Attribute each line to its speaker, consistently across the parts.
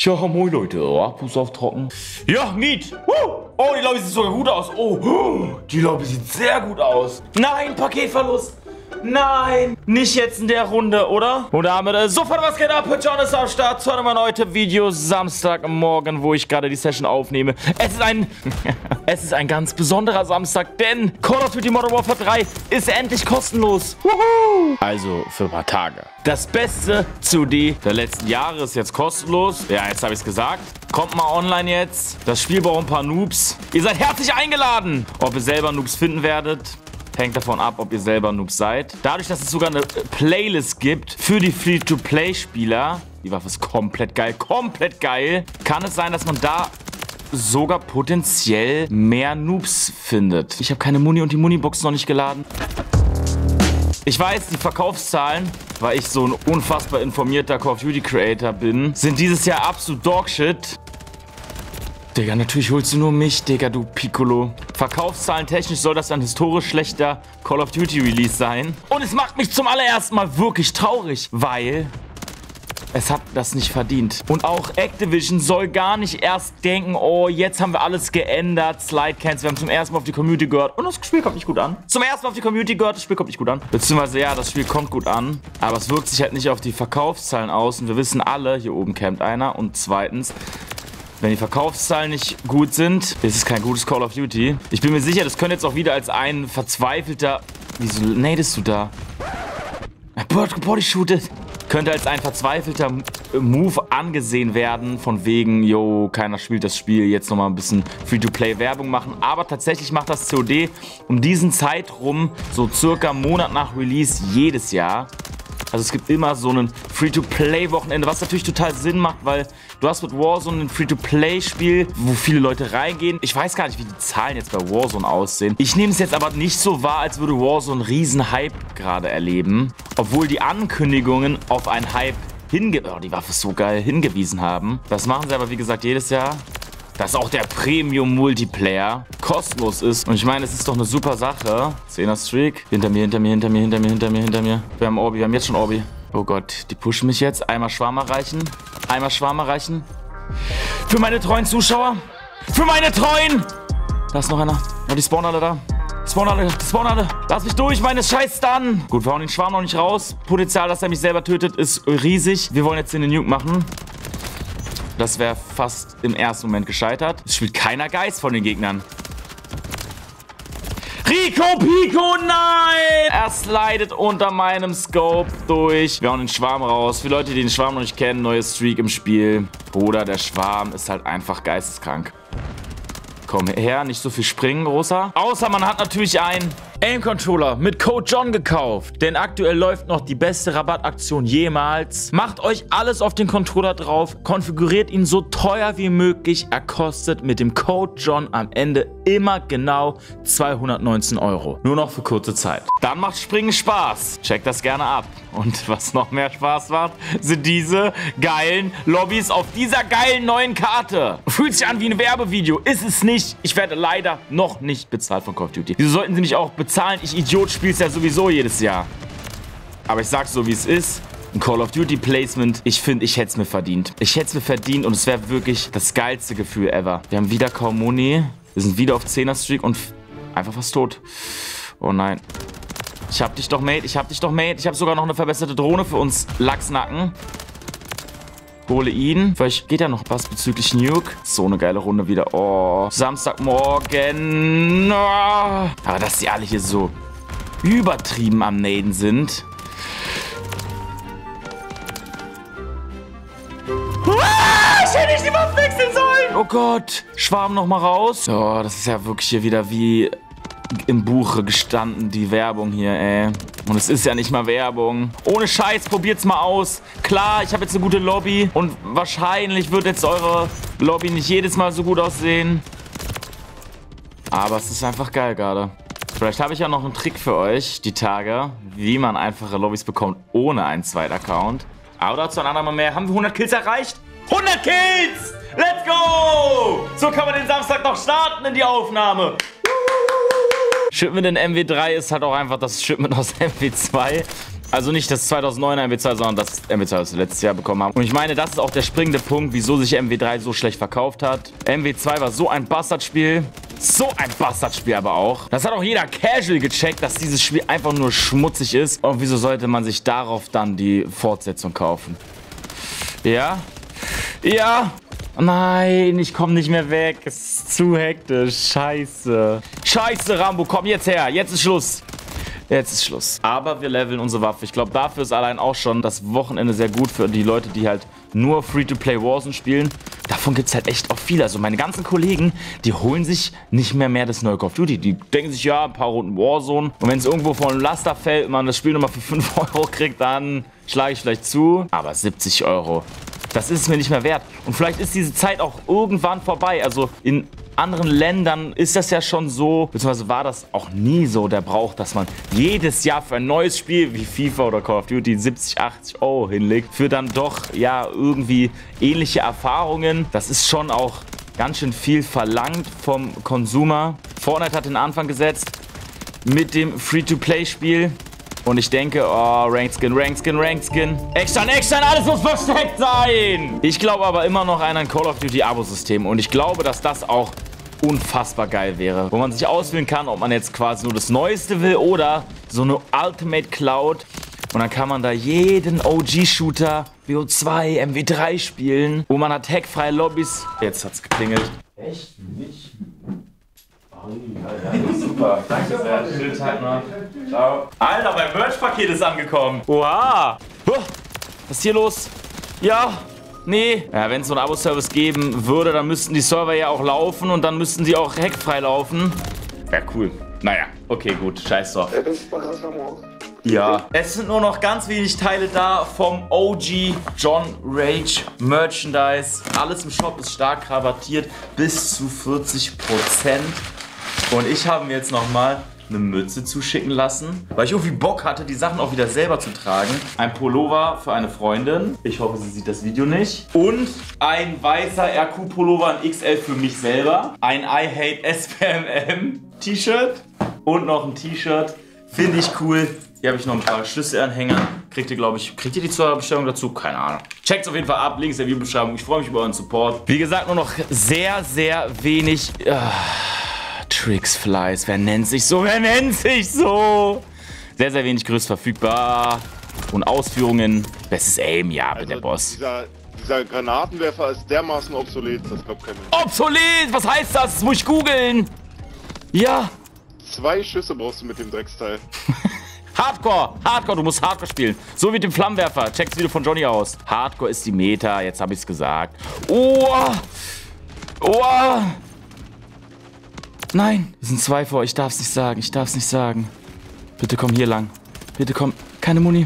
Speaker 1: Ja, moin Leute, Fuß auf trocken. Ja, Miet. Oh, die Lobby sieht sogar gut aus. Oh, die Lobby sieht sehr gut aus. Nein, Paketverlust. Nein, nicht jetzt in der Runde, oder? Und damit sofort was geht ab. John ist am Start zu einem erneuten Video Samstagmorgen, wo ich gerade die Session aufnehme. Es ist ein ganz besonderer Samstag, denn Call of Duty Modern Warfare 3 ist endlich kostenlos. Woohoo! Also für ein paar Tage. Das beste COD der letzten Jahre ist jetzt kostenlos. Ja, jetzt habe ich es gesagt. Kommt mal online jetzt. Das Spiel braucht ein paar Noobs. Ihr seid herzlich eingeladen. Ob ihr selber Noobs finden werdet, hängt davon ab, ob ihr selber Noobs seid. Dadurch, dass es sogar eine Playlist gibt für die Free-to-Play-Spieler, die Waffe ist komplett geil, kann es sein, dass man da sogar potenziell mehr Noobs findet. Ich habe keine Muni und die Munibox noch nicht geladen. Ich weiß, die Verkaufszahlen, weil ich so ein unfassbar informierter Call of Duty Creator bin, sind dieses Jahr absolut Dogshit. Digga, natürlich holst du nur mich, Digga, du Piccolo. Verkaufszahlen technisch soll das ein historisch schlechter Call of Duty Release sein. Und es macht mich zum allerersten Mal wirklich traurig, weil es hat das nicht verdient. Und auch Activision soll gar nicht erst denken, oh, jetzt haben wir alles geändert, Slide-Cans, wir haben zum ersten Mal auf die Community gehört. Und das Spiel kommt nicht gut an. Zum ersten Mal auf die Community gehört, das Spiel kommt nicht gut an. Beziehungsweise, ja, das Spiel kommt gut an, aber es wirkt sich halt nicht auf die Verkaufszahlen aus. Und wir wissen alle, hier oben campt einer. Und zweitens, wenn die Verkaufszahlen nicht gut sind, ist es kein gutes Call of Duty. Ich bin mir sicher, das könnte jetzt auch wieder als ein verzweifelter... Wieso nadest du da? Bodyshootet. Könnte als ein verzweifelter Move angesehen werden, von wegen, yo, keiner spielt das Spiel, jetzt nochmal ein bisschen Free-to-Play-Werbung machen. Aber tatsächlich macht das COD um diesen Zeitraum, so circa einen Monat nach Release, jedes Jahr. Also es gibt immer so ein Free-to-Play-Wochenende, was natürlich total Sinn macht, weil du hast mit Warzone ein Free-to-Play-Spiel, wo viele Leute reingehen. Ich weiß gar nicht, wie die Zahlen jetzt bei Warzone aussehen. Ich nehme es jetzt aber nicht so wahr, als würde Warzone einen riesen Hype gerade erleben. Obwohl die Ankündigungen auf einen Hype die Waffe ist so geil, hingewiesen haben. Das machen sie aber, wie gesagt, jedes Jahr. Dass auch der Premium-Multiplayer kostenlos ist. Und ich meine, es ist doch eine super Sache. 10er Streak. Hinter mir. Wir haben Orbi, wir haben jetzt schon Orbi. Oh Gott, die pushen mich jetzt. Einmal Schwarm erreichen. Für meine treuen Zuschauer. Für meine treuen! Da ist noch einer. Oh, die spawnen alle da. Die spawnen alle. Lass mich durch, meine scheiß Stun. Gut, wir hauen den Schwarm noch nicht raus. Potenzial, dass er mich selber tötet, ist riesig. Wir wollen jetzt den Nuke machen. Das wäre fast im ersten Moment gescheitert. Es spielt keiner Geist von den Gegnern. Rico Pico, nein! Er slidet unter meinem Scope durch. Wir hauen den Schwarm raus. Für Leute, die den Schwarm noch nicht kennen, neues Streak im Spiel. Bruder, der Schwarm ist halt einfach geisteskrank. Komm her, nicht so viel springen, Großer. Außer man hat natürlich einen Aim-Controller mit Code John gekauft. Denn aktuell läuft noch die beste Rabattaktion jemals. Macht euch alles auf den Controller drauf. Konfiguriert ihn so teuer wie möglich. Er kostet mit dem Code John am Ende immer genau 219 €. Nur noch für kurze Zeit. Dann macht Springen Spaß. Checkt das gerne ab. Und was noch mehr Spaß macht, sind diese geilen Lobbys auf dieser geilen neuen Karte. Fühlt sich an wie ein Werbevideo. Ist es nicht. Ich werde leider noch nicht bezahlt von Call of Duty. Wieso sollten sie nicht auch bezahlen? Ich Idiot spiele es ja sowieso jedes Jahr. Aber ich sag's so, wie es ist. Ein Call of Duty Placement. Ich finde, ich hätte es mir verdient. Ich hätte es mir verdient und es wäre wirklich das geilste Gefühl ever. Wir haben wieder kaum Muni. Wir sind wieder auf 10er Streak und einfach fast tot. Oh nein. Ich hab dich doch, Mate. Ich habe sogar noch eine verbesserte Drohne für uns. Lachsnacken. Hole ihn. Vielleicht geht ja noch was bezüglich Nuke. So eine geile Runde wieder. Oh, Samstagmorgen. Oh. Aber dass die alle hier so übertrieben am Naden sind. Ich hätte nicht die Waffe wechseln sollen. Oh Gott. Schwarm noch mal raus. Oh, das ist ja wirklich hier wieder wie im Buche gestanden, die Werbung hier, ey. Und es ist ja nicht mal Werbung. Ohne Scheiß, probiert's mal aus. Klar, ich habe jetzt eine gute Lobby. Und wahrscheinlich wird jetzt eure Lobby nicht jedes Mal so gut aussehen. Aber es ist einfach geil gerade. Vielleicht habe ich ja noch einen Trick für euch, die Tage, wie man einfache Lobbys bekommt ohne einen zweiten Account. Aber dazu ein andermal mehr. Haben wir 100 Kills erreicht? 100 Kills! Let's go! So kann man den Samstag noch starten in die Aufnahme. Shipment in MW3 ist halt auch einfach das Shipment aus MW2. Also nicht das 2009er MW2, sondern das MW2, das wir letztes Jahr bekommen haben. Und ich meine, das ist auch der springende Punkt, wieso sich MW3 so schlecht verkauft hat. MW2 war so ein Bastardspiel. So ein Bastardspiel aber auch. Das hat auch jeder Casual gecheckt, dass dieses Spiel einfach nur schmutzig ist. Und wieso sollte man sich darauf dann die Fortsetzung kaufen? Ja? Ja? Nein, ich komme nicht mehr weg. Es ist zu hektisch. Scheiße. Scheiße, Rambo, komm jetzt her. Jetzt ist Schluss. Jetzt ist Schluss. Aber wir leveln unsere Waffe. Ich glaube, dafür ist allein auch schon das Wochenende sehr gut für die Leute, die halt nur Free-to-Play Warzone spielen. Davon gibt es halt echt auch viele. Also meine ganzen Kollegen, die holen sich nicht mehr das neue Call of Duty. Die denken sich, ja, ein paar Runden Warzone. Und wenn es irgendwo von Laster fällt und man das Spiel nochmal für 5 Euro kriegt, dann schlage ich vielleicht zu. Aber 70 Euro. Das ist es mir nicht mehr wert. Und vielleicht ist diese Zeit auch irgendwann vorbei. Also in anderen Ländern ist das ja schon so, beziehungsweise war das auch nie so der Brauch, dass man jedes Jahr für ein neues Spiel wie FIFA oder Call of Duty 70, 80 Euro hinlegt. Für dann doch, ja, irgendwie ähnliche Erfahrungen. Das ist schon auch ganz schön viel verlangt vom Consumer. Fortnite hat den Anfang gesetzt mit dem Free-to-Play-Spiel. Und ich denke, oh, Rank Skin, Rank Skin, Rank Skin. Extern, extern, alles muss versteckt sein. Ich glaube aber immer noch an ein Call of Duty Abo-System. Und ich glaube, dass das auch unfassbar geil wäre. Wo man sich auswählen kann, ob man jetzt quasi nur das Neueste will oder so eine Ultimate Cloud. Und dann kann man da jeden OG-Shooter, WO2, MW3 spielen. Wo man hat hackfreie Lobbys. Jetzt hat's geklingelt. Echt nicht? Ja, super. Danke sehr. Schönen Tag noch. Ciao. Alter, mein Merch-Paket ist angekommen. Oha. Was ist hier los? Ja. Nee. Ja, wenn es so einen Abo-Service geben würde, dann müssten die Server ja auch laufen und dann müssten sie auch hackfrei laufen. Wäre cool. Naja, okay, gut. Scheiß doch. Ja. Es sind nur noch ganz wenig Teile da vom OG John Rage Merchandise. Alles im Shop ist stark rabattiert. Bis zu 40%. Und ich habe mir jetzt nochmal eine Mütze zuschicken lassen, weil ich irgendwie Bock hatte, die Sachen auch wieder selber zu tragen. Ein Pullover für eine Freundin. Ich hoffe, sie sieht das Video nicht. Und ein weißer RQ-Pullover in XL für mich selber. Ein I Hate SPMM T-Shirt. Und noch ein T-Shirt. Finde ich cool. Hier habe ich noch ein paar Schlüsselanhänger. Kriegt ihr, glaube ich, kriegt ihr die zur Bestellung dazu? Keine Ahnung. Checkt's auf jeden Fall ab. Links in der Videobeschreibung. Ich freue mich über euren Support. Wie gesagt, nur noch sehr, sehr wenig... Tricks Flies, wer nennt sich so? Wer nennt sich so? Sehr, sehr wenig Größe verfügbar. Und Ausführungen. Bestes Aim, ja, also der Boss.
Speaker 2: Dieser Granatenwerfer ist dermaßen obsolet, das glaubt kein Mensch.
Speaker 1: Obsolet? Was heißt das? Das muss ich googeln. Ja.
Speaker 2: 2 Schüsse brauchst du mit dem Drecksteil.
Speaker 1: Hardcore, Hardcore, du musst Hardcore spielen. So wie mit dem Flammenwerfer. Check's Video von Johnny aus. Hardcore ist die Meta, jetzt habe ich's gesagt. Oh. Oh. Nein, es sind 2 vor. Ich darf es nicht sagen. Ich darf es nicht sagen. Bitte komm hier lang. Bitte komm. Keine Muni.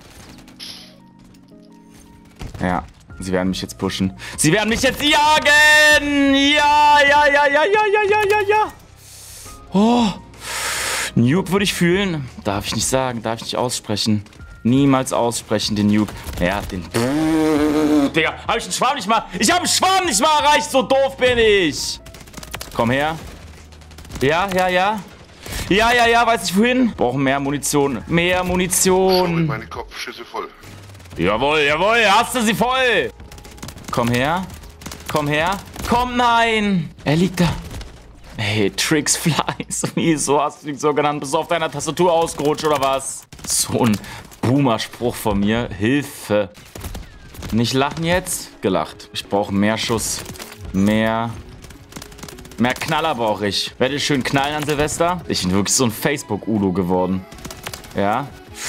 Speaker 1: Ja, sie werden mich jetzt pushen. Sie werden mich jetzt jagen. Ja, ja, ja, ja, ja, ja, ja, ja, ja. Oh. Nuke würde ich fühlen. Darf ich nicht sagen. Darf ich nicht aussprechen. Niemals aussprechen, den Nuke. Ja, den... Digga, habe ich den Schwarm nicht mal... Ich habe den Schwarm nicht mal erreicht. So doof bin ich. Komm her. Ja, ja, ja. Ja, ja, ja, weiß ich wohin. Brauchen mehr Munition. Mehr Munition.
Speaker 2: Meine Kopfschüsse voll.
Speaker 1: Jawohl, jawohl, hast du sie voll. Komm her. Komm her. Komm, nein. Er liegt da. Hey, Tricks Flies. Wieso hast du dich so genannt? Bist du auf deiner Tastatur ausgerutscht oder was? So ein Boomer-Spruch von mir. Hilfe. Nicht lachen jetzt? Gelacht. Ich brauche mehr Schuss. Mehr Knaller brauche ich. Werde ich schön knallen an Silvester? Ich bin wirklich so ein Facebook-Udo geworden. Ja.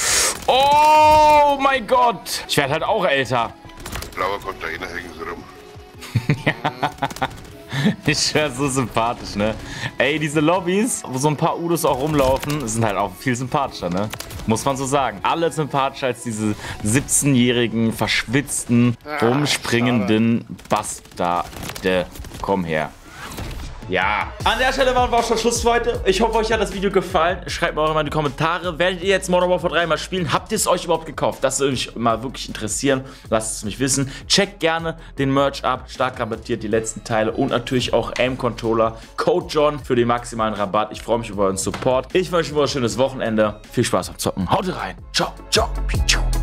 Speaker 1: Oh mein Gott. Ich werde halt auch älter.
Speaker 2: Blauer Container hängen sie rum.
Speaker 1: Ja. Ich schwör, so sympathisch, ne? Ey, diese Lobbys, wo so ein paar Udos auch rumlaufen, sind halt auch viel sympathischer, ne? Muss man so sagen. Alle sympathischer als diese 17-jährigen, verschwitzten, rumspringenden Bastarde. Komm her. Ja. An der Stelle machen wir auch schon Schluss für heute. Ich hoffe, euch hat das Video gefallen. Schreibt mir auch mal in die Kommentare. Werdet ihr jetzt Modern Warfare 3 mal spielen? Habt ihr es euch überhaupt gekauft? Das würde mich mal wirklich interessieren. Lasst es mich wissen. Checkt gerne den Merch ab. Stark rabattiert die letzten Teile. Und natürlich auch Aim-Controller. Code John für den maximalen Rabatt. Ich freue mich über euren Support. Ich wünsche euch ein schönes Wochenende. Viel Spaß beim Zocken. Haut rein. Ciao. Ciao. Ciao.